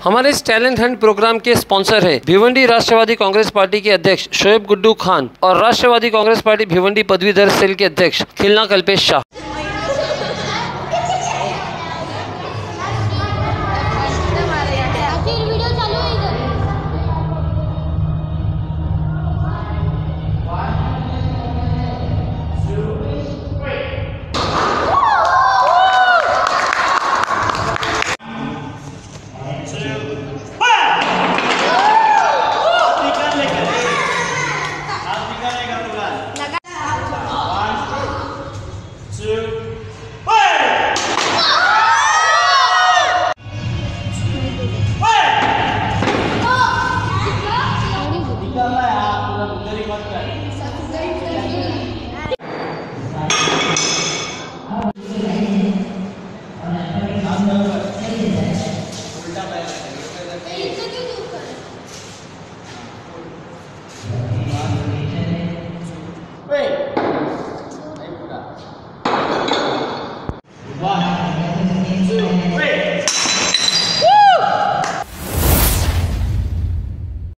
हमारे इस talent hunt program के स्पॉन्सर है भिवंडी राष्ट्रवादी कांग्रेस पार्टी के अध्यक्ष शोएब गुड्डू खान और राष्ट्रवादी कांग्रेस पार्टी भिवंडी पदवीधर सेल के अध्यक्ष खिलना कल्पेश शाह।